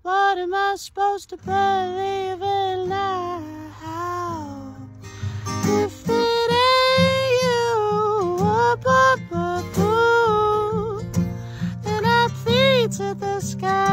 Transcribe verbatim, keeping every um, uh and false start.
What am I supposed to believe in now? If it ain't you, whoop, whoop, whoop, whoop, then I plead to the sky.